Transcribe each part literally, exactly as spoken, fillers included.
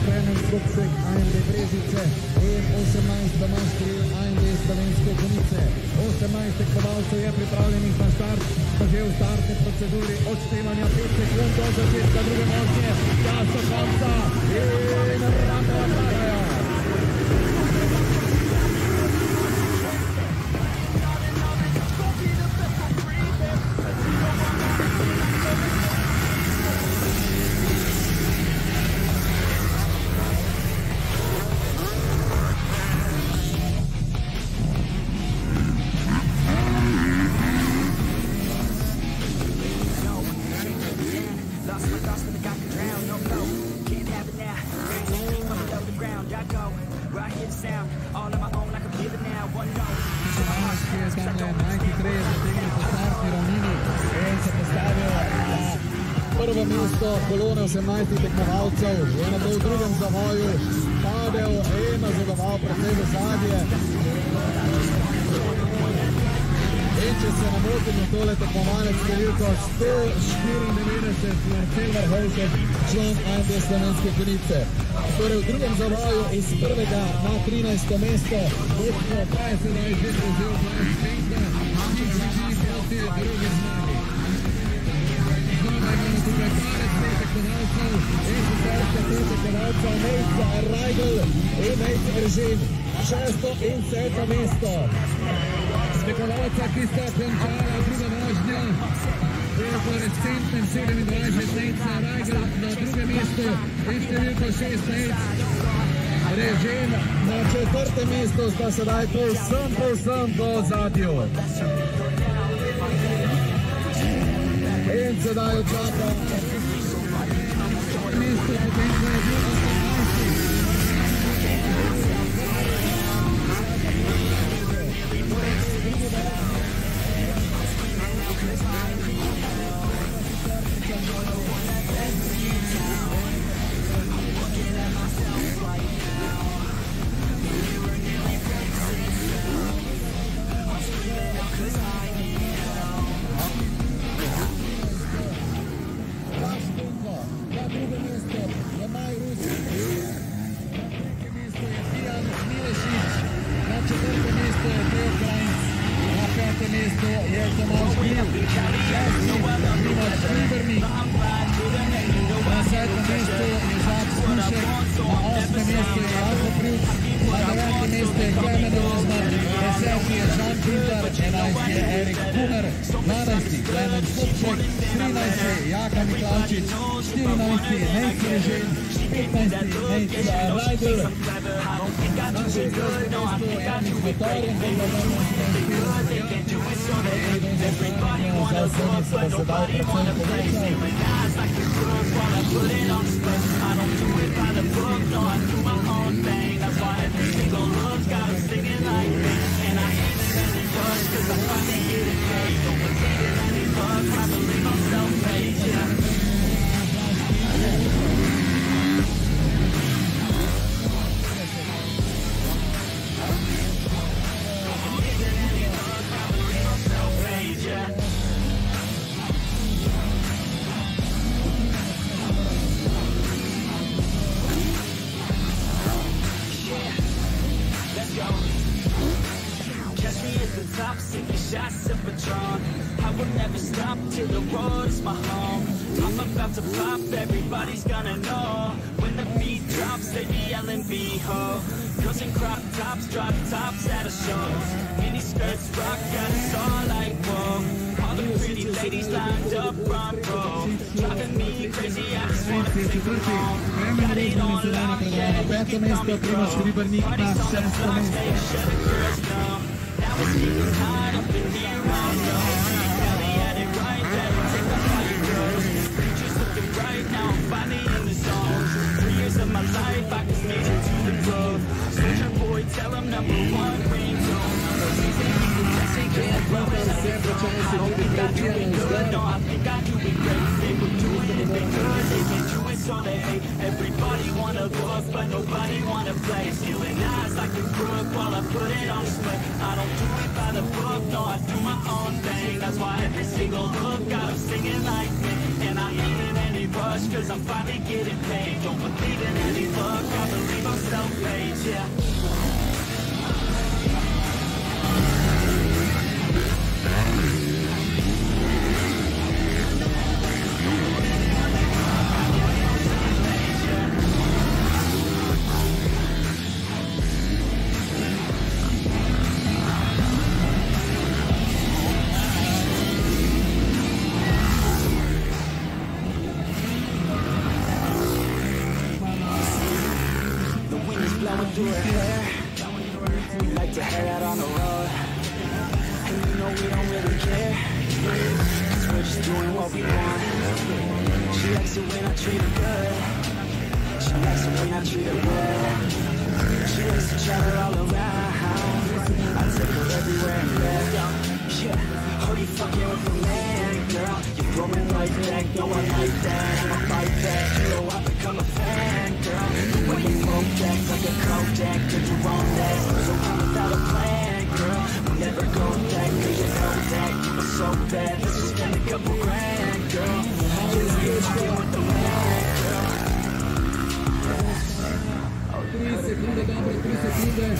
Kremen Skupšek, A M D Brežice in osemnajst moških A M D Slovenske Konice. osemnajst tekmovalcev je pripravljenih na start, pa že v startni proceduri odštevanja pet sekund do začetka druge vožnje, čas do konca in rado odpadajo. Prvo mesto kolone osemnajstih tekmovalcev je na v drugem zavoju padel in nazadoval precej v zadje. In če se ne motim, je tole tekmovalec številko sto štiriindevetdeset Marcel Verhovšek, član A M D Slovenske Konice. Torej v drugem zavoju iz prvega na trinajsto mesto, Botko pa je sedaj že prevzel dvajset penka, Miki proti drugi zmagi. Tukaj parec pet tekmovalcev in šesterka pet tekmovalcev, Nejca Rigor in Nejca Eržin, šesto in sedmo mesto. Tekmovalca, ki sta končala druga vožnja, v fluorescentnem sedemindvajset Nejca Rigor na drugem mestu in številko šestnajst Eržin na četrtem mestu sta sedaj povsem, povsem v ozadju. In sedaj očaka mesto, potem ko je bil osemnajsti. Peto mesto, Primož Hribernik na šesto mesto. Everybody wanna book, but nobody wanna play. Stealing eyes like a crook while I put it on display. I don't do it by the book, no, I do my own thing. That's why every single hook got them singing like me. And I ain't in any rush, cause I'm finally getting paid. Don't believe in any luck, do her hair. We like to head out on the road, and you know we don't really care, 'cause we're just doing what we want. She likes it when I treat her good. She likes it when I treat her well. She likes to chatter all around. I take her everywhere and back. Yeah, oh, you fucking with a man, girl. You throw me right back, no I like that. I'ma fight back, you know I become a fan, girl. When you float back like a Kodak, cause you own that. So I'm without a plan, girl. We'll never go back, cause you know that. You were so bad, let's just spend a couple grand, girl. Just get you with the man, girl. três segundos, dobra três segundos.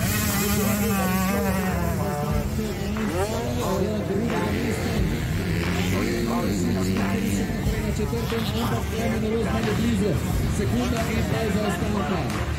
Segunda em pausa estampa.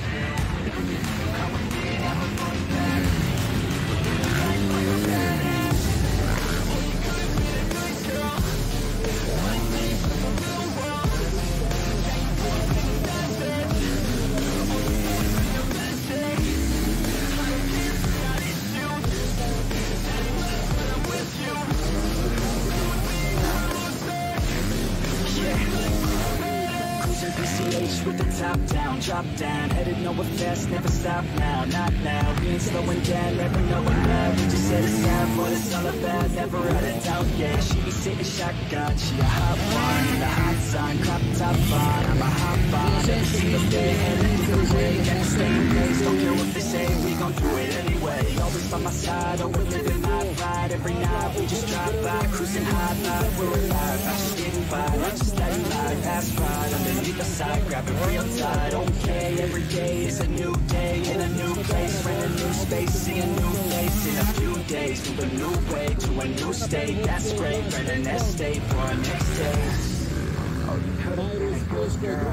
With the top down, drop down, headed nowhere fast, never stop now, not now. We ain't slowing down, never knowing that. We just set aside what it's all about, never out of doubt. Yeah, she be sitting shotgun, she a hot one in the hot sun, crop top on. I'm a hot bomb, every single day, headed either way. Never stay in place, don't care what they say, we gon' do it anyway. Always by my side, always living my ride. Every night we just drive by, cruising high life, we're alive. Not just getting by, not just letting life pass right underneath the side, grabbing real tight. Okay, every day is a new day in a new place, rent a new space, see a new face in a few days. Move a new way to a new state, that's great. Rent an estate for our next day. Oh, you could have been a good girl.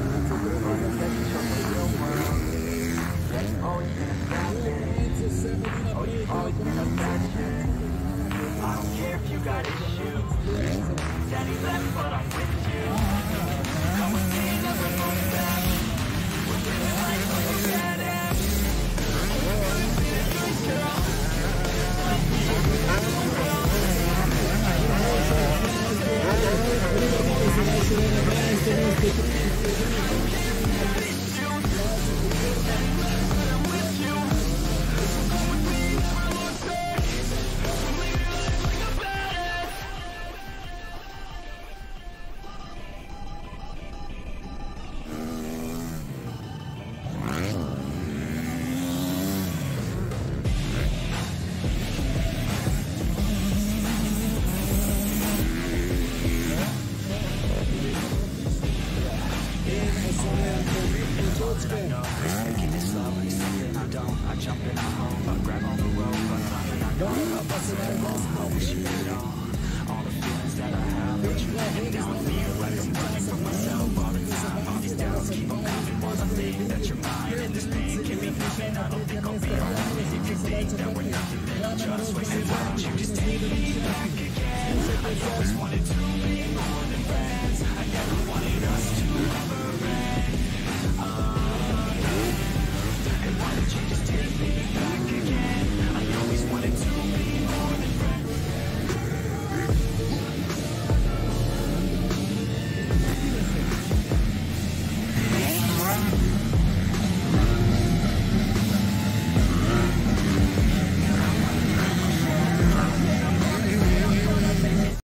That's always been a bad thing. Oh, you've always been a bad thing. I don't care if you got issues. Daddy left, but I'm with you. Come with me, never look back. We're living life like a badass. Girl. Just take me back again. I always wanted to